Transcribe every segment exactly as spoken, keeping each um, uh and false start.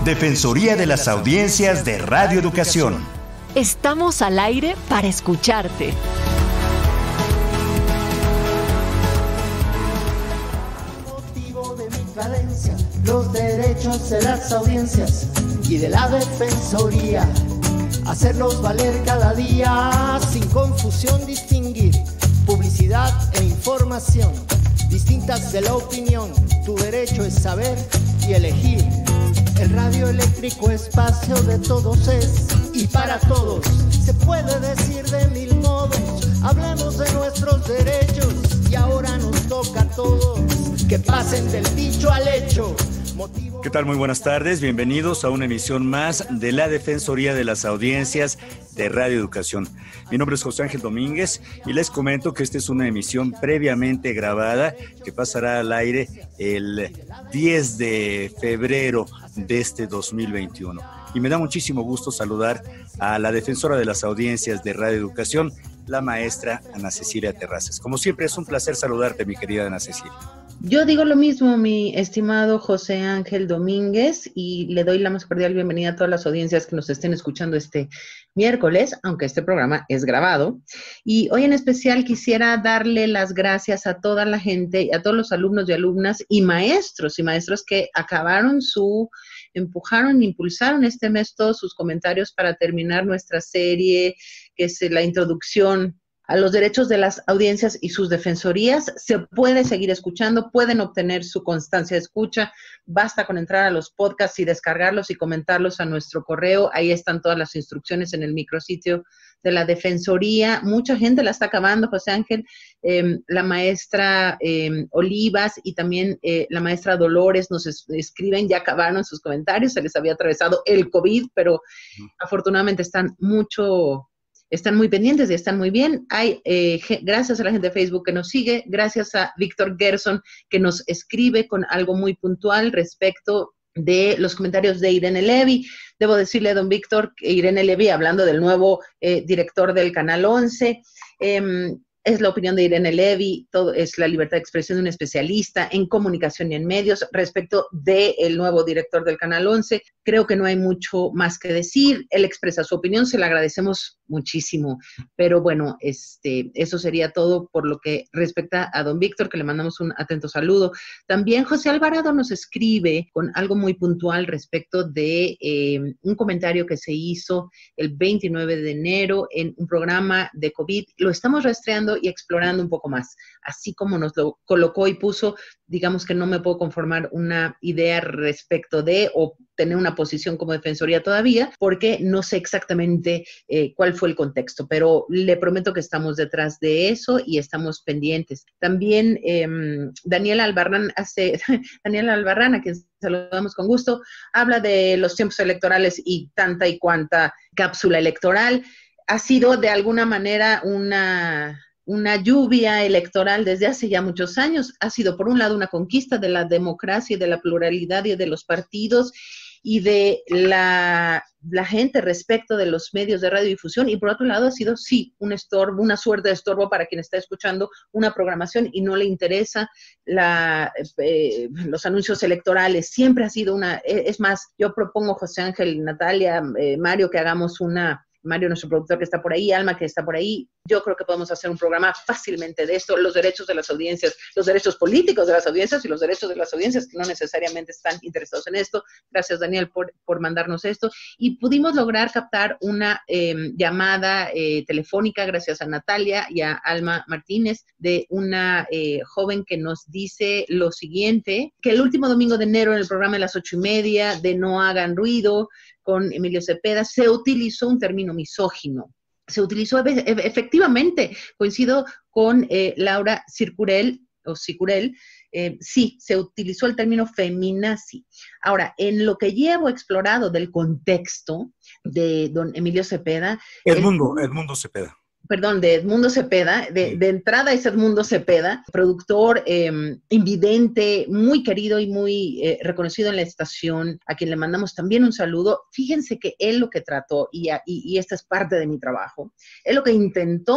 Defensoría de las Audiencias de Radio Educación. Estamos al aire para escucharte. Motivo de mi cadencia, los derechos de las audiencias y de la Defensoría. Hacerlos valer cada día, sin confusión distinguir publicidad e información distintas de la opinión. Tu derecho es saber y elegir. El radio eléctrico espacio de todos es y para todos. Se puede decir de mil modos, hablemos de nuestros derechos y ahora nos toca a todos que pasen del dicho al hecho. Motivo... ¿Qué tal? Muy buenas tardes, bienvenidos a una emisión más de la Defensoría de las Audiencias de Radio Educación. Mi nombre es José Ángel Domínguez y les comento que esta es una emisión previamente grabada que pasará al aire el diez de febrero de este dos mil veintiuno. Y me da muchísimo gusto saludar a la defensora de las audiencias de Radio Educación, la maestra Ana Cecilia Terrazas. Como siempre, es un placer saludarte, mi querida Ana Cecilia. Yo digo lo mismo, mi estimado José Ángel Domínguez, y le doy la más cordial bienvenida a todas las audiencias que nos estén escuchando este miércoles, aunque este programa es grabado. Y hoy en especial quisiera darle las gracias a toda la gente, a todos los alumnos y alumnas y maestros y maestras que acabaron su, empujaron, impulsaron este mes todos sus comentarios para terminar nuestra serie, que es la introducción a los derechos de las audiencias y sus defensorías. Se puede seguir escuchando, pueden obtener su constancia de escucha, basta con entrar a los podcasts y descargarlos y comentarlos a nuestro correo. Ahí están todas las instrucciones en el micrositio de la Defensoría. Mucha gente la está acabando, José Ángel, eh, la maestra eh, Olivas y también eh, la maestra Dolores nos es, escriben, ya acabaron sus comentarios, se les había atravesado el COVID, pero uh-huh. afortunadamente están mucho... Están muy pendientes y están muy bien. Hay, eh, gracias a la gente de Facebook que nos sigue, gracias a Víctor Gerson que nos escribe con algo muy puntual respecto de los comentarios de Irene Levy. Debo decirle a don Víctor que Irene Levy, hablando del nuevo eh, director del Canal once, eh, es la opinión de Irene Levy, todo es la libertad de expresión de un especialista en comunicación y en medios respecto del nuevo director del Canal once. Creo que no hay mucho más que decir. Él expresa su opinión, se la agradecemos muchísimo. Pero bueno, este, eso sería todo por lo que respecta a don Víctor, que le mandamos un atento saludo. También José Alvarado nos escribe con algo muy puntual respecto de eh, un comentario que se hizo el veintinueve de enero en un programa de COVID. Lo estamos rastreando y explorando un poco más. Así como nos lo colocó y puso, digamos que no me puedo conformar una idea respecto de o tener una posición como defensoría todavía, porque no sé exactamente eh, cuál fue el contexto, pero le prometo que estamos detrás de eso y estamos pendientes. También eh, Daniela Albarrán hace, Daniela Albarrán, a quien saludamos con gusto, habla de los tiempos electorales y tanta y cuanta cápsula electoral. Ha sido de alguna manera una... una lluvia electoral desde hace ya muchos años. Ha sido, por un lado, una conquista de la democracia y de la pluralidad y de los partidos y de la, la gente respecto de los medios de radiodifusión, y por otro lado ha sido, sí, un estorbo, una suerte de estorbo para quien está escuchando una programación y no le interesa la, eh, los anuncios electorales. Siempre ha sido una, es más, yo propongo, José Ángel, Natalia, eh, Mario, que hagamos una... Mario, nuestro productor que está por ahí, Alma que está por ahí, yo creo que podemos hacer un programa fácilmente de esto, los derechos de las audiencias, los derechos políticos de las audiencias y los derechos de las audiencias que no necesariamente están interesados en esto. Gracias, Daniel, por, por mandarnos esto. Y pudimos lograr captar una eh, llamada eh, telefónica, gracias a Natalia y a Alma Martínez, de una eh, joven que nos dice lo siguiente, que el último domingo de enero en el programa de las ocho y media de No Hagan Ruido, con Emilio Cepeda, se utilizó un término misógino. Se utilizó e- efectivamente, coincido con eh, Laura Circurel, o Sicurel, eh, sí, se utilizó el término feminazi. Ahora, en lo que llevo explorado del contexto de don Emilio Cepeda... Edmundo, el, Edmundo Cepeda. Perdón, de Edmundo Cepeda, de, de entrada es Edmundo Cepeda, productor eh, invidente, muy querido y muy eh, reconocido en la estación, a quien le mandamos también un saludo. Fíjense que él lo que trató, y, y, y esta es parte de mi trabajo, él lo que intentó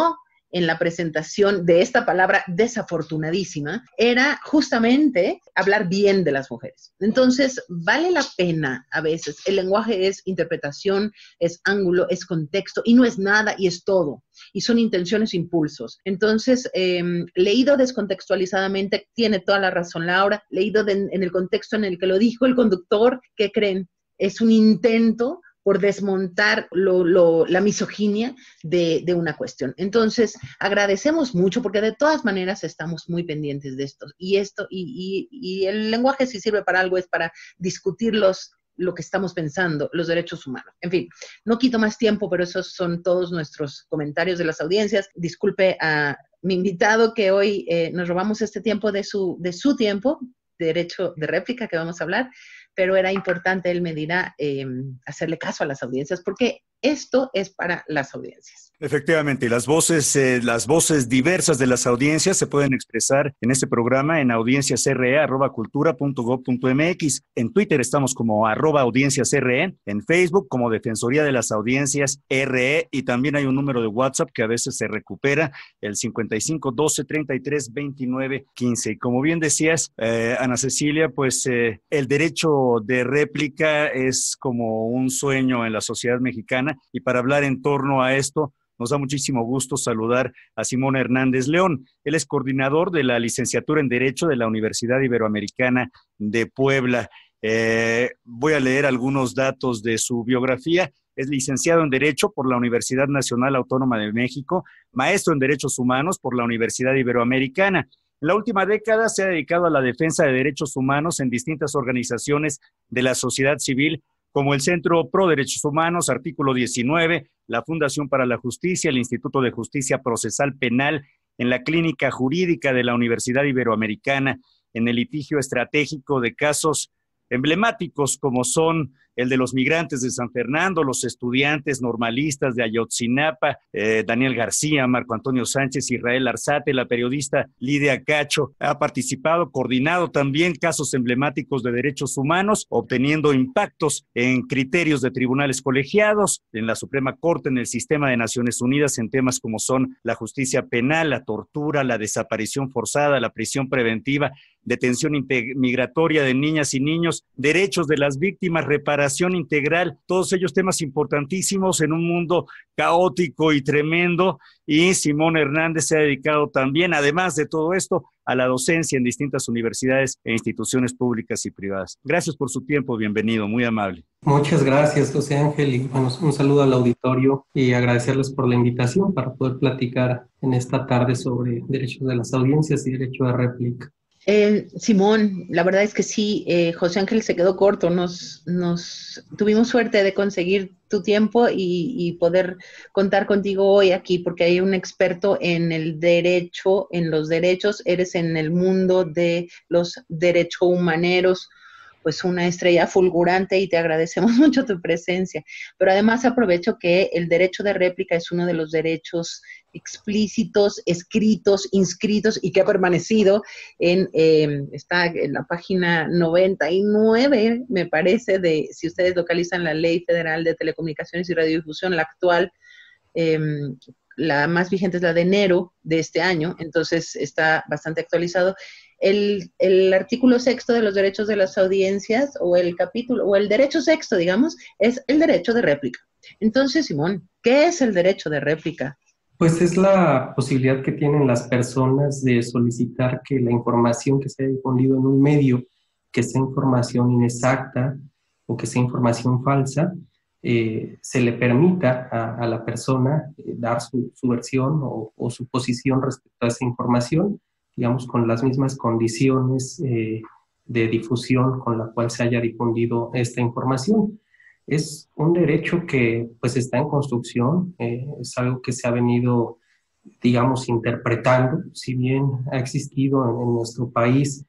en la presentación de esta palabra desafortunadísima era justamente hablar bien de las mujeres. Entonces, vale la pena a veces. El lenguaje es interpretación, es ángulo, es contexto, y no es nada y es todo. Y son intenciones, impulsos. Entonces, eh, leído descontextualizadamente, tiene toda la razón Laura, leído de, en el contexto en el que lo dijo el conductor, ¿qué creen? Es un intento por desmontar lo, lo, la misoginia de, de una cuestión. Entonces, agradecemos mucho porque de todas maneras estamos muy pendientes de esto. Y esto, y, y, y el lenguaje si sirve para algo es para discutir los, lo que estamos pensando, los derechos humanos. En fin, no quito más tiempo, pero esos son todos nuestros comentarios de las audiencias. Disculpe a mi invitado que hoy eh, nos robamos este tiempo de su, de su tiempo, derecho de réplica que vamos a hablar, pero era importante, él me dirá, eh, hacerle caso a las audiencias, porque esto es para las audiencias. Efectivamente, las voces, eh, las voces diversas de las audiencias se pueden expresar en este programa en audienciasre arroba cultura punto gob punto mx. En Twitter estamos como arroba audienciasre, en Facebook como Defensoría de las Audiencias R E, y también hay un número de WhatsApp que a veces se recupera, el cincuenta y cinco, doce, treinta y tres, veintinueve, quince. Y como bien decías, eh, Ana Cecilia, pues eh, el derecho de réplica es como un sueño en la sociedad mexicana, y para hablar en torno a esto, nos da muchísimo gusto saludar a Simón Hernández León. Él es coordinador de la licenciatura en Derecho de la Universidad Iberoamericana de Puebla. Eh, voy a leer algunos datos de su biografía. Es licenciado en Derecho por la Universidad Nacional Autónoma de México, maestro en Derechos Humanos por la Universidad Iberoamericana. En la última década se ha dedicado a la defensa de derechos humanos en distintas organizaciones de la sociedad civil, como el Centro Pro Derechos Humanos, Artículo diecinueve, la Fundación para la Justicia, el Instituto de Justicia Procesal Penal, en la Clínica Jurídica de la Universidad Iberoamericana, en el litigio estratégico de casos emblemáticos como son el de los migrantes de San Fernando, los estudiantes normalistas de Ayotzinapa, eh, Daniel García, Marco Antonio Sánchez, Israel Arzate, la periodista Lidia Cacho. Ha participado, coordinado también casos emblemáticos de derechos humanos, obteniendo impactos en criterios de tribunales colegiados, en la Suprema Corte, en el sistema de Naciones Unidas, en temas como son la justicia penal, la tortura, la desaparición forzada, la prisión preventiva, detención migratoria de niñas y niños, derechos de las víctimas, reparación integral, todos ellos temas importantísimos en un mundo caótico y tremendo. Y Simón Hernández se ha dedicado también, además de todo esto, a la docencia en distintas universidades e instituciones públicas y privadas. Gracias por su tiempo, bienvenido, muy amable. Muchas gracias, José Ángel, y bueno, un saludo al auditorio y agradecerles por la invitación para poder platicar en esta tarde sobre derechos de las audiencias y derecho de réplica. Eh, Simón, la verdad es que sí, eh, José Ángel se quedó corto, nos, nos tuvimos suerte de conseguir tu tiempo y, y poder contar contigo hoy aquí, porque hay un experto en el derecho, en los derechos, eres en el mundo de los derechohumaneros, pues una estrella fulgurante, y te agradecemos mucho tu presencia. Pero además aprovecho que el derecho de réplica es uno de los derechos explícitos, escritos, inscritos y que ha permanecido en, eh, está en la página noventa y nueve, me parece, de, si ustedes localizan la Ley Federal de Telecomunicaciones y Radiodifusión, la actual, eh, la más vigente es la de enero de este año, entonces está bastante actualizado. El, el artículo sexto de los derechos de las audiencias, o el capítulo, o el derecho sexto, digamos, es el derecho de réplica. Entonces, Simón, ¿qué es el derecho de réplica? Pues es la posibilidad que tienen las personas de solicitar que la información que se ha difundido en un medio, que sea información inexacta o que sea información falsa, eh, se le permita a, a la persona eh, dar su, su versión o, o su posición respecto a esa información, digamos, con las mismas condiciones eh, de difusión con la cual se haya difundido esta información. Es un derecho que pues está en construcción, eh, es algo que se ha venido, digamos, interpretando, si bien ha existido en, en nuestro país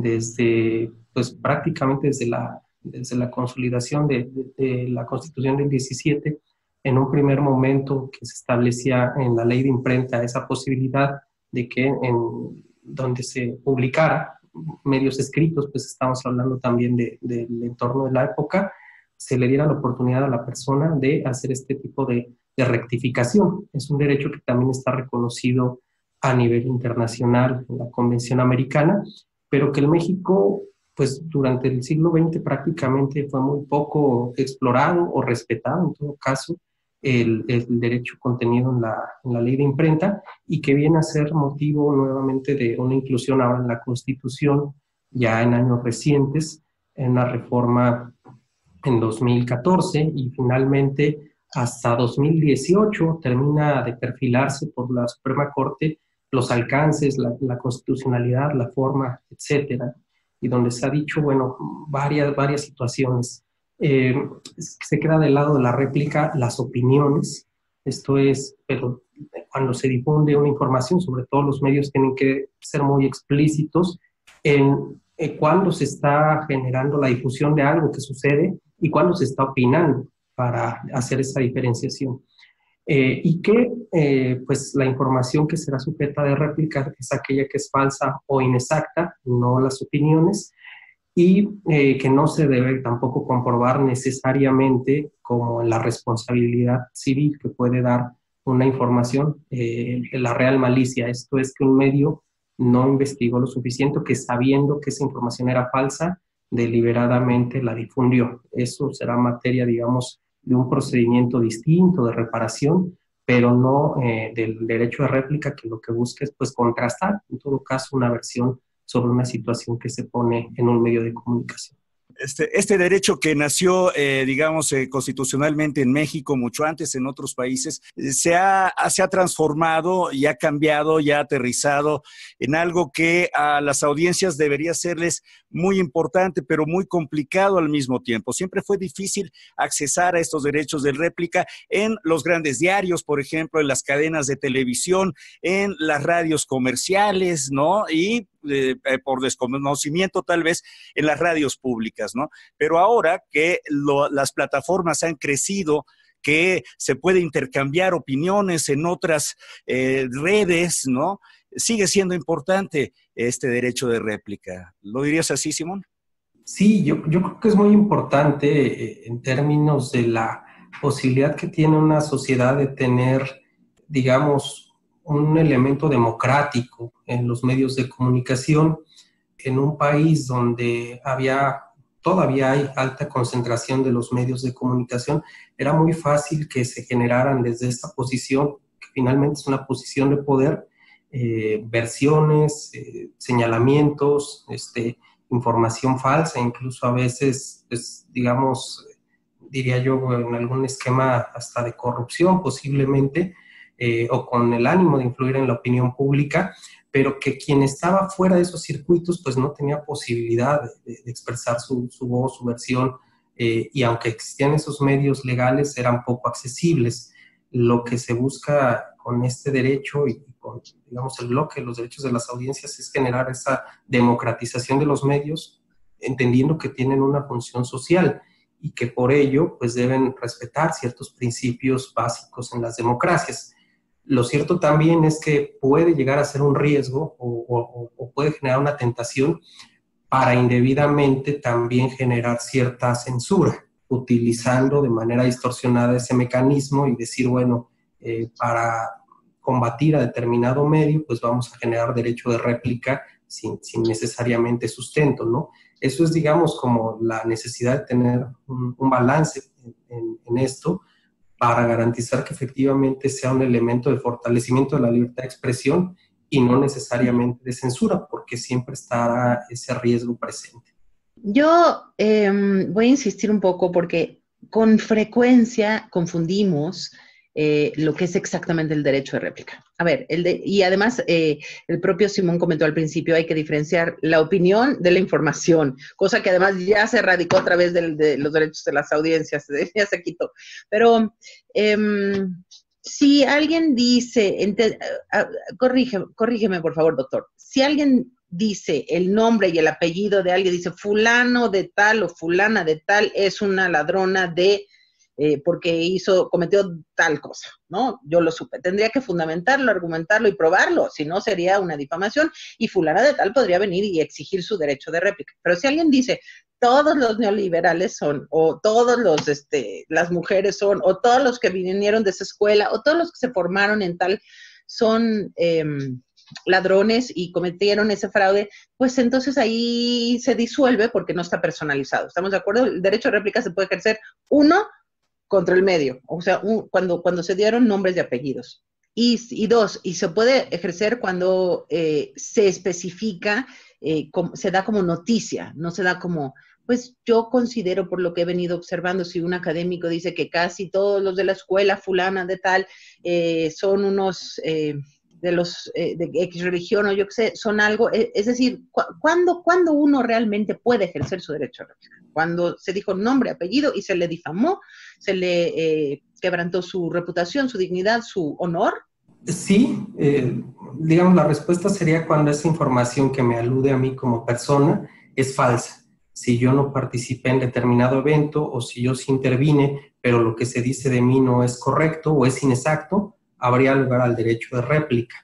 desde, pues prácticamente desde la, desde la consolidación de, de, de la Constitución del diecisiete, en un primer momento que se establecía en la ley de imprenta esa posibilidad de que en donde se publicara medios escritos, pues estamos hablando también de, de, del entorno de la época, se le diera la oportunidad a la persona de hacer este tipo de, de rectificación. Es un derecho que también está reconocido a nivel internacional en la Convención Americana, pero que en México, pues durante el siglo veinte prácticamente fue muy poco explorado o respetado, en todo caso, el, el derecho contenido en la, en la ley de imprenta, y que viene a ser motivo nuevamente de una inclusión ahora en la Constitución, ya en años recientes, en una reforma en dos mil catorce, y finalmente hasta dos mil dieciocho termina de perfilarse por la Suprema Corte los alcances, la, la constitucionalidad, la forma, etcétera, y donde se ha dicho, bueno, varias, varias situaciones. Eh, se queda del lado de la réplica las opiniones, esto es, pero cuando se difunde una información, sobre todo los medios tienen que ser muy explícitos en, en cuándo se está generando la difusión de algo que sucede y cuándo se está opinando, para hacer esa diferenciación. Eh, y que eh, pues la información que será sujeta de réplica es aquella que es falsa o inexacta, no las opiniones, y eh, que no se debe tampoco comprobar necesariamente como la responsabilidad civil que puede dar una información, eh, la real malicia. Esto es que un medio no investigó lo suficiente, que sabiendo que esa información era falsa, deliberadamente la difundió. Eso será materia, digamos, de un procedimiento distinto de reparación, pero no eh, del derecho de réplica, que lo que busca es pues contrastar, en todo caso, una versión sobre una situación que se pone en un medio de comunicación. Este, este derecho que nació, eh, digamos, eh, constitucionalmente en México, mucho antes en otros países, eh, se, ha, se ha transformado y ha cambiado y ha aterrizado en algo que a las audiencias debería serles muy importante, pero muy complicado al mismo tiempo. Siempre fue difícil accesar a estos derechos de réplica en los grandes diarios, por ejemplo, en las cadenas de televisión, en las radios comerciales, ¿no? Y eh, por desconocimiento tal vez en las radios públicas, ¿no? Pero ahora que lo, las plataformas han crecido, que se puede intercambiar opiniones en otras eh, redes, ¿no? Sigue siendo importante este derecho de réplica. ¿Lo dirías así, Simón? Sí, yo, yo creo que es muy importante eh, en términos de la posibilidad que tiene una sociedad de tener, digamos, un elemento democrático en los medios de comunicación, en un país donde había, todavía hay alta concentración de los medios de comunicación. Era muy fácil que se generaran desde esta posición, que finalmente es una posición de poder, eh, versiones, eh, señalamientos, este, información falsa, incluso a veces, pues, digamos, diría yo, en algún esquema hasta de corrupción posiblemente, Eh, o con el ánimo de influir en la opinión pública, pero que quien estaba fuera de esos circuitos pues no tenía posibilidad de, de expresar su, su voz, su versión, eh, y aunque existían esos medios legales, eran poco accesibles. Lo que se busca con este derecho y con, digamos, el bloque de los derechos de las audiencias es generar esa democratización de los medios, entendiendo que tienen una función social y que por ello pues deben respetar ciertos principios básicos en las democracias. Lo cierto también es que puede llegar a ser un riesgo o, o, o puede generar una tentación para indebidamente también generar cierta censura, utilizando de manera distorsionada ese mecanismo y decir, bueno, eh, para combatir a determinado medio, pues vamos a generar derecho de réplica sin, sin necesariamente sustento, ¿no? Eso es, digamos, como la necesidad de tener un, un balance en, en, en esto, para garantizar que efectivamente sea un elemento de fortalecimiento de la libertad de expresión y no necesariamente de censura, porque siempre estará ese riesgo presente. Yo eh, voy a insistir un poco porque con frecuencia confundimos eh, lo que es exactamente el derecho de réplica. A ver, el de, y además eh, el propio Simón comentó al principio, hay que diferenciar la opinión de la información, cosa que además ya se radicó a través de, de los derechos de las audiencias, ya se quitó. Pero eh, si alguien dice, ente, uh, corrígeme, corrígeme por favor, doctor, si alguien dice el nombre y el apellido de alguien, dice fulano de tal o fulana de tal es una ladrona de eh, porque hizo, cometió tal cosa, ¿no? Yo lo supe. Tendría que fundamentarlo, argumentarlo y probarlo, si no sería una difamación y fulana de tal podría venir y exigir su derecho de réplica. Pero si alguien dice, todos los neoliberales son, o todos los, este, las mujeres son, o todos los que vinieron de esa escuela, o todos los que se formaron en tal son eh, ladrones y cometieron ese fraude, pues entonces ahí se disuelve porque no está personalizado. ¿Estamos de acuerdo? El derecho de réplica se puede ejercer, uno, contra el medio, o sea, un, cuando, cuando se dieron nombres y apellidos. Y, y dos, y se puede ejercer cuando eh, se especifica, eh, como, se da como noticia, no se da como, pues yo considero por lo que he venido observando, si un académico dice que casi todos los de la escuela fulana de tal eh, son unos eh, de los eh, de X religión o yo qué sé, son algo, eh, es decir, cu ¿cuándo, ¿cuándo uno realmente puede ejercer su derecho a réplica? Cuando se dijo nombre, apellido y se le difamó, se le eh, quebrantó su reputación, su dignidad, su honor. Sí, eh, digamos, la respuesta sería cuando esa información que me alude a mí como persona es falsa. Si yo no participé en determinado evento o si yo sí intervine, pero lo que se dice de mí no es correcto o es inexacto, habría lugar al derecho de réplica.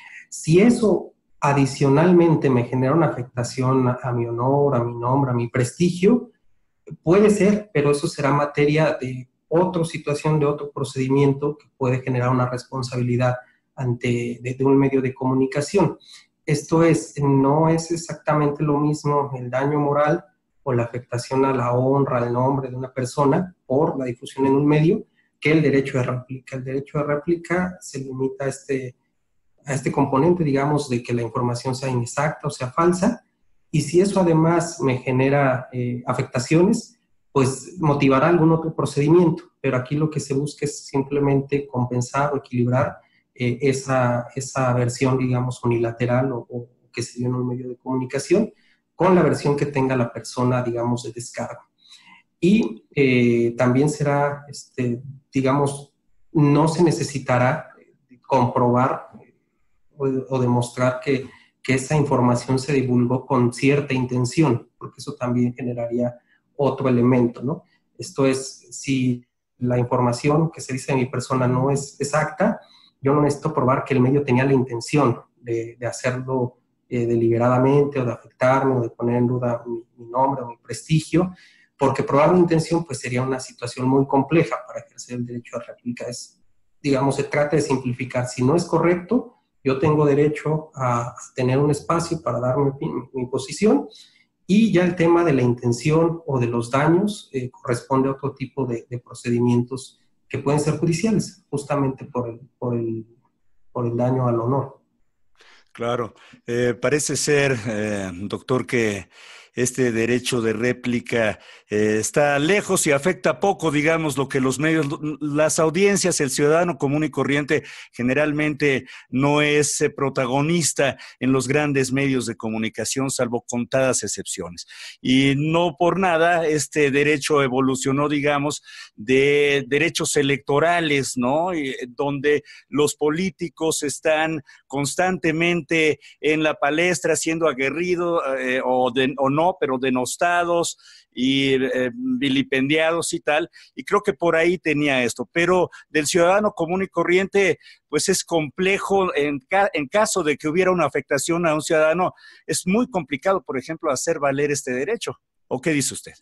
Si eso adicionalmente me genera una afectación a, a mi honor, a mi nombre, a mi prestigio, puede ser, pero eso será materia de otra situación, de otro procedimiento que puede generar una responsabilidad ante de, de un medio de comunicación. Esto es, no es exactamente lo mismo el daño moral o la afectación a la honra, al nombre de una persona por la difusión en un medio, que el derecho de réplica. El derecho de réplica se limita a este, a este componente, digamos, de que la información sea inexacta o sea falsa, y si eso además me genera eh, afectaciones, pues motivará algún otro procedimiento, pero aquí lo que se busca es simplemente compensar o equilibrar eh, esa, esa versión, digamos, unilateral o, o que se dio en un medio de comunicación con la versión que tenga la persona, digamos, de descargo. Y eh, también será, este, digamos, no se necesitará comprobar o, o demostrar que, que esa información se divulgó con cierta intención, porque eso también generaría otro elemento, ¿no? Esto es, si la información que se dice de mi persona no es exacta, yo no necesito probar que el medio tenía la intención de, de hacerlo eh, deliberadamente o de afectarme o de poner en duda mi, mi nombre o mi prestigio, porque probar una intención pues sería una situación muy compleja para ejercer el derecho a réplica. Es, digamos, se trata de simplificar. Si no es correcto, yo tengo derecho a tener un espacio para dar mi, mi, mi posición, y ya el tema de la intención o de los daños eh, corresponde a otro tipo de, de procedimientos que pueden ser judiciales, justamente por el, por el, por el daño al honor. Claro, eh, parece ser, eh, doctor, que este derecho de réplica eh, está lejos y afecta poco, digamos, lo que los medios, las audiencias, el ciudadano común y corriente generalmente no es eh, protagonista en los grandes medios de comunicación, salvo contadas excepciones. Y no por nada este derecho evolucionó, digamos, de derechos electorales, ¿no? Y, donde los políticos están constantemente en la palestra siendo aguerridos eh, o, de, o no, pero denostados y eh, vilipendiados y tal, y creo que por ahí tenía esto, pero del ciudadano común y corriente, pues es complejo, en, ca en caso de que hubiera una afectación a un ciudadano, es muy complicado, por ejemplo, hacer valer este derecho. ¿O qué dice usted?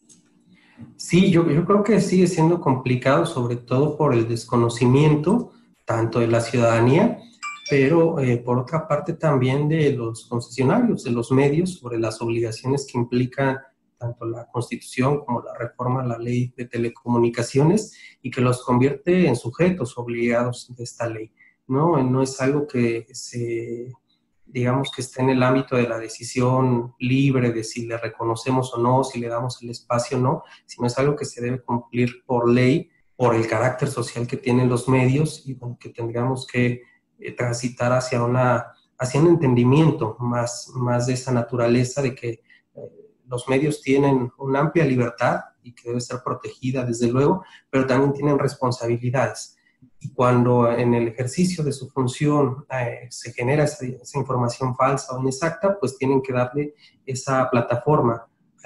Sí, yo, yo creo que sigue siendo complicado, sobre todo por el desconocimiento, tanto de la ciudadanía, pero eh, por otra parte también de los concesionarios, de los medios, sobre las obligaciones que implican tanto la Constitución como la reforma a la Ley de Telecomunicaciones y que los convierte en sujetos obligados de esta ley, ¿no? No es algo que se, digamos, que esté en el ámbito de la decisión libre de si le reconocemos o no, si le damos el espacio o no, sino es algo que se debe cumplir por ley, por el carácter social que tienen los medios y con que tendríamos que Eh, transitar hacia, una, hacia un entendimiento más, más de esa naturaleza de que eh, los medios tienen una amplia libertad y que debe ser protegida desde luego, pero también tienen responsabilidades. Y cuando en el ejercicio de su función eh, se genera esa, esa información falsa o inexacta, pues tienen que darle esa plataforma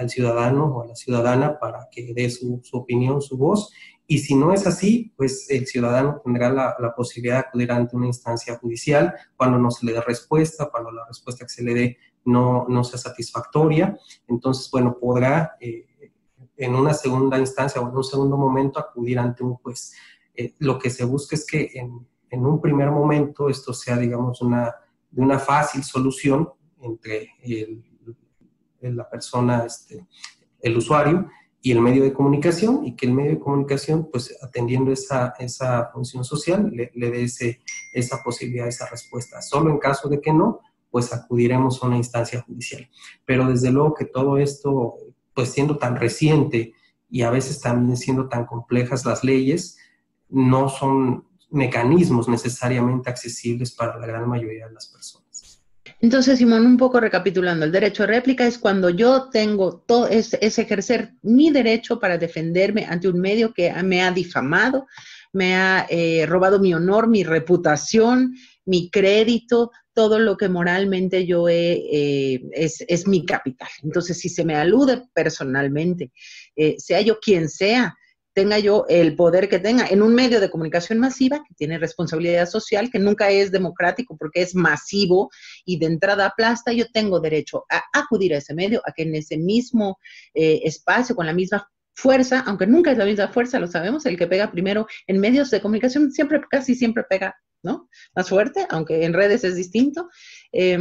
al ciudadano o a la ciudadana para que dé su, su opinión, su voz. Y si no es así, pues el ciudadano tendrá la, la posibilidad de acudir ante una instancia judicial cuando no se le dé respuesta, cuando la respuesta que se le dé no, no sea satisfactoria. Entonces, bueno, podrá eh, en una segunda instancia o en un segundo momento acudir ante un juez. Eh, lo que se busca es que en, en un primer momento esto sea, digamos, una, de una fácil solución entre el, la persona, este, el usuario y el medio de comunicación, y que el medio de comunicación, pues atendiendo esa, esa función social, le, le dé ese, esa posibilidad, esa respuesta. Solo en caso de que no, pues acudiremos a una instancia judicial. Pero desde luego que todo esto, pues siendo tan reciente y a veces también siendo tan complejas las leyes, no son mecanismos necesariamente accesibles para la gran mayoría de las personas. Entonces, Simón, un poco recapitulando, el derecho de réplica es cuando yo tengo todo, es, es ejercer mi derecho para defenderme ante un medio que me ha difamado, me ha eh, robado mi honor, mi reputación, mi crédito, todo lo que moralmente yo he, eh, es, es mi capital. Entonces, si se me alude personalmente, eh, sea yo quien sea, tenga yo el poder que tenga en un medio de comunicación masiva que tiene responsabilidad social, que nunca es democrático porque es masivo y de entrada aplasta, yo tengo derecho a acudir a ese medio, a que en ese mismo eh, espacio, con la misma fuerza, aunque nunca es la misma fuerza, lo sabemos, el que pega primero en medios de comunicación siempre, casi siempre pega, ¿no? Más fuerte, aunque en redes es distinto. Eh,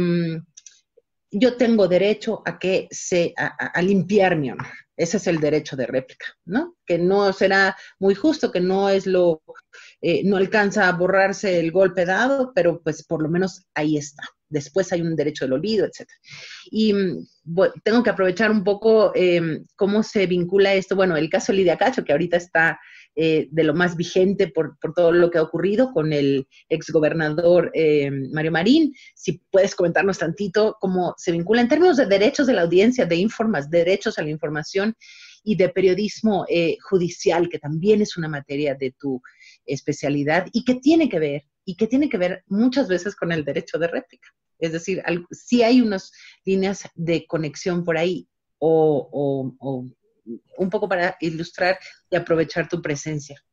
yo tengo derecho a que se, a, a limpiar mi honor. Ese es el derecho de réplica, ¿no? Que no será muy justo, que no es lo, eh, no alcanza a borrarse el golpe dado, pero pues por lo menos ahí está. Después hay un derecho del olvido, etcétera. Y bueno, tengo que aprovechar un poco eh, cómo se vincula esto. Bueno, el caso Lidia Cacho, que ahorita está eh, de lo más vigente por, por todo lo que ha ocurrido con el exgobernador eh, Mario Marín. Si puedes comentarnos tantito cómo se vincula en términos de derechos de la audiencia, de informas, derechos a la información y de periodismo eh, judicial, que también es una materia de tu especialidad y que tiene que ver, y que tiene que ver muchas veces con el derecho de réplica. Es decir, si hay unas líneas de conexión por ahí, o, o, o un poco para ilustrar y aprovechar tu presencia.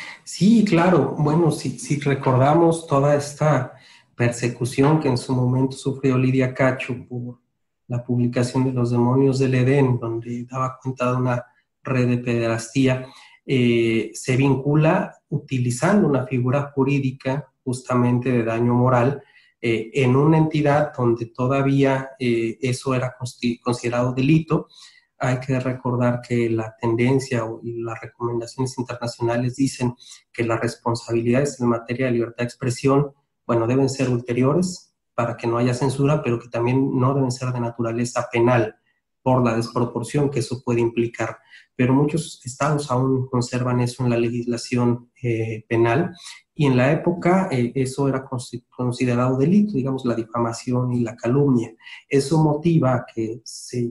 Sí, claro. Bueno, si, si recordamos toda esta persecución que en su momento sufrió Lidia Cacho por la publicación de Los Demonios del Edén, donde daba cuenta de una red de pederastía, eh, se vincula utilizando una figura jurídica justamente de daño moral, eh, en una entidad donde todavía eh, eso era considerado delito. Hay que recordar que la tendencia y las recomendaciones internacionales dicen que las responsabilidades en materia de libertad de expresión, bueno, deben ser ulteriores para que no haya censura, pero que también no deben ser de naturaleza penal por la desproporción que eso puede implicar. Pero muchos estados aún conservan eso en la legislación eh, penal, y en la época eh, eso era considerado delito, digamos, la difamación y la calumnia. Eso motiva a que se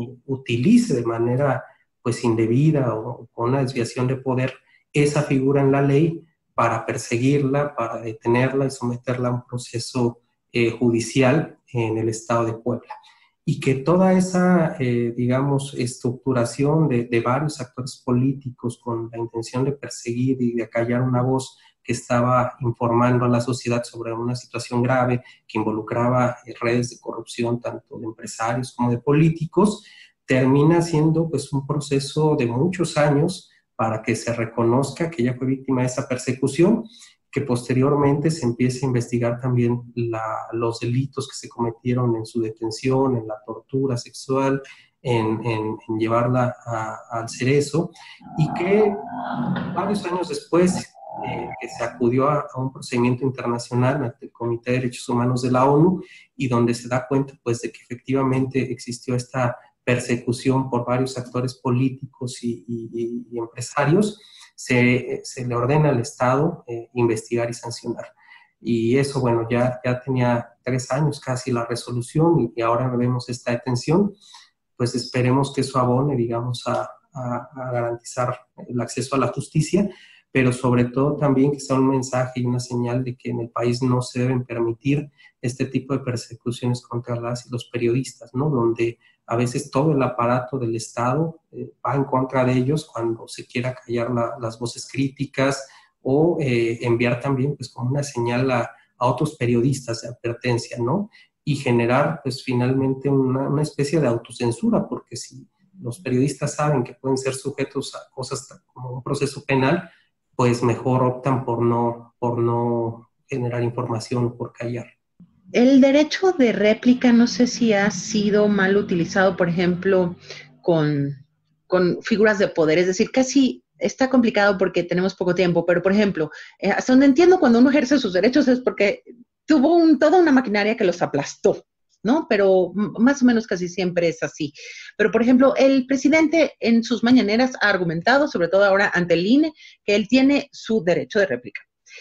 utilice de manera pues indebida o con una desviación de poder esa figura en la ley para perseguirla, para detenerla y someterla a un proceso eh, judicial en el estado de Puebla. Y que toda esa, eh, digamos, estructuración de, de varios actores políticos con la intención de perseguir y de acallar una voz que estaba informando a la sociedad sobre una situación grave que involucraba eh, redes de corrupción tanto de empresarios como de políticos, termina siendo pues un proceso de muchos años para que se reconozca que ella fue víctima de esa persecución, que posteriormente se empiece a investigar también la, los delitos que se cometieron en su detención, en la tortura sexual, en, en, en llevarla a, al cerezo, y que varios años después eh, que se acudió a, a un procedimiento internacional ante el Comité de Derechos Humanos de la ONU, y donde se da cuenta pues de que efectivamente existió esta persecución por varios actores políticos y, y, y empresarios, Se, se le ordena al Estado eh, investigar y sancionar. Y eso, bueno, ya, ya tenía tres años casi la resolución, y, y ahora vemos esta detención. Pues esperemos que eso abone, digamos, a, a, a garantizar el acceso a la justicia, pero sobre todo también que sea un mensaje y una señal de que en el país no se deben permitir este tipo de persecuciones contra las y los periodistas, ¿no? Donde a veces todo el aparato del Estado eh, va en contra de ellos cuando se quiera callar la, las voces críticas o eh, enviar también pues como una señal a, a otros periodistas de advertencia, ¿no? Y generar pues finalmente una, una especie de autocensura, porque si los periodistas saben que pueden ser sujetos a cosas como un proceso penal, pues mejor optan por no, por no generar información o por callar. El derecho de réplica no sé si ha sido mal utilizado, por ejemplo, con, con figuras de poder, es decir, casi está complicado porque tenemos poco tiempo, pero por ejemplo, eh, hasta donde entiendo cuando uno ejerce sus derechos es porque tuvo un, toda una maquinaria que los aplastó, ¿no? Pero más o menos casi siempre es así. Pero, por ejemplo, el presidente en sus mañaneras ha argumentado, sobre todo ahora ante el I N E, que él tiene su derecho de réplica.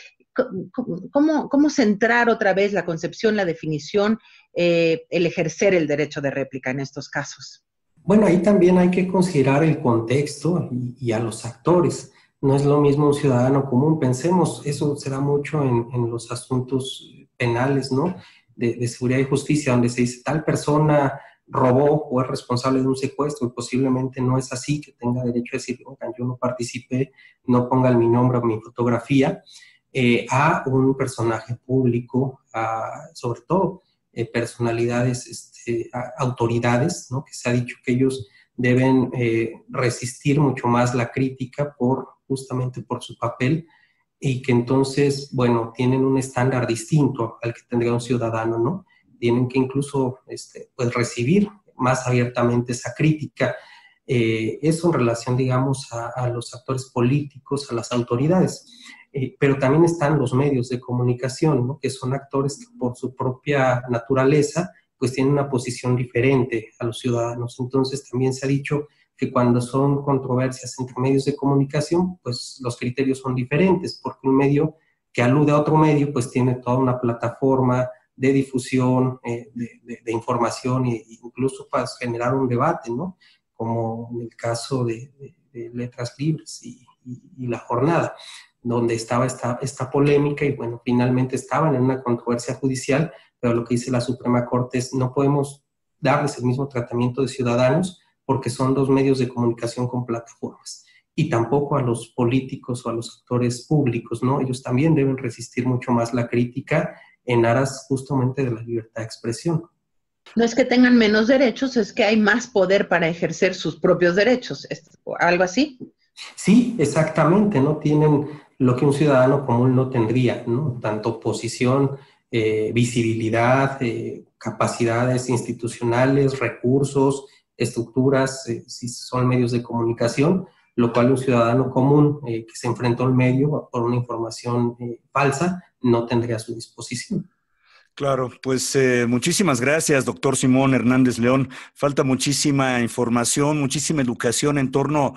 ¿Cómo, cómo centrar otra vez la concepción, la definición, eh, el ejercer el derecho de réplica en estos casos? Bueno, ahí también hay que considerar el contexto y, y a los actores. No es lo mismo un ciudadano común. Pensemos, eso será mucho en, en los asuntos penales, ¿no? De, de seguridad y justicia, donde se dice tal persona robó o es responsable de un secuestro y posiblemente no es así, que tenga derecho a decir, oigan, yo no participé, no pongan mi nombre o mi fotografía. Eh, a un personaje público, a, sobre todo eh, personalidades, este, a, autoridades, ¿no? Que se ha dicho que ellos deben eh, resistir mucho más la crítica por, justamente por su papel, y que entonces, bueno, tienen un estándar distinto al que tendría un ciudadano, ¿no? Tienen que incluso este, pues recibir más abiertamente esa crítica. Eh, eso en relación, digamos, a, a los actores políticos, a las autoridades. Eh, pero también están los medios de comunicación, ¿no? Que son actores que por su propia naturaleza pues tienen una posición diferente a los ciudadanos. Entonces también se ha dicho que cuando son controversias entre medios de comunicación, pues los criterios son diferentes, porque un medio que alude a otro medio pues tiene toda una plataforma de difusión, eh, de, de, de información e incluso para generar un debate, ¿no? Como en el caso de, de, de Letras Libres y, y, y La Jornada, donde estaba esta, esta polémica y bueno, finalmente estaban en una controversia judicial, pero lo que dice la Suprema Corte es no podemos darles el mismo tratamiento de ciudadanos porque son dos medios de comunicación con plataformas, y tampoco a los políticos o a los actores públicos, ¿no? Ellos también deben resistir mucho más la crítica en aras justamente de la libertad de expresión. No es que tengan menos derechos, es que hay más poder para ejercer sus propios derechos, ¿algo así? Sí, exactamente, ¿no? Tienen lo que un ciudadano común no tendría, ¿no? Tanto posición, eh, visibilidad, eh, capacidades institucionales, recursos, estructuras, eh, si son medios de comunicación, lo cual un ciudadano común eh, que se enfrentó al medio por una información eh, falsa no tendría a su disposición. Claro, pues eh, muchísimas gracias, doctor Simón Hernández León. Falta muchísima información, muchísima educación en torno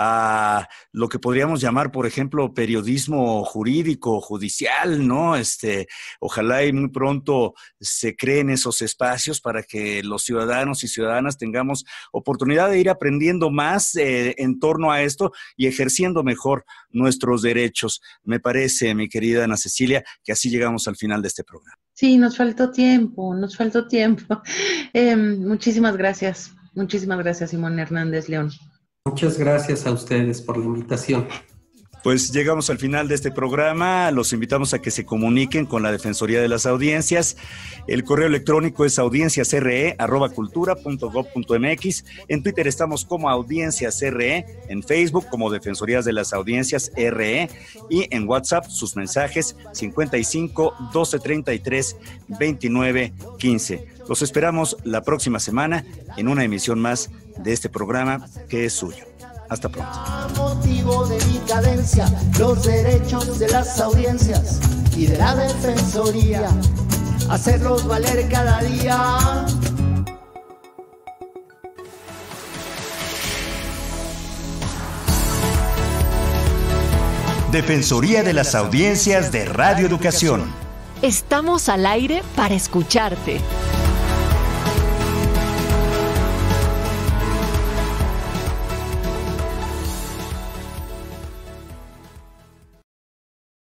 a lo que podríamos llamar, por ejemplo, periodismo jurídico, judicial, ¿no? Este, ojalá y muy pronto se creen esos espacios para que los ciudadanos y ciudadanas tengamos oportunidad de ir aprendiendo más eh, en torno a esto y ejerciendo mejor nuestros derechos. Me parece, mi querida Ana Cecilia, que así llegamos al final de este programa. Sí, nos faltó tiempo, nos faltó tiempo. Eh, muchísimas gracias, muchísimas gracias, Simón Hernández León. Muchas gracias a ustedes por la invitación. Pues llegamos al final de este programa. Los invitamos a que se comuniquen con la Defensoría de las Audiencias. El correo electrónico es audienciasre arroba cultura punto gob punto mx. En Twitter estamos como audienciasre, en Facebook como Defensorías de las Audiencias R E y en WhatsApp sus mensajes cincuenta y cinco, doce treinta y tres, veintinueve, quince. Los esperamos la próxima semana en una emisión más de este programa que es suyo. Hasta pronto. A motivo de mi cadencia, los derechos de las audiencias y de la Defensoría, hacerlos valer cada día. Defensoría de las Audiencias de Radio Educación. Estamos al aire para escucharte.